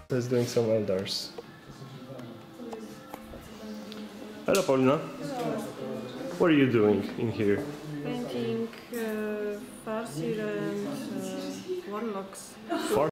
Let's doing some elders. Hello, Paulina. Hello. What are you doing in here? Painting Farseer and warlocks.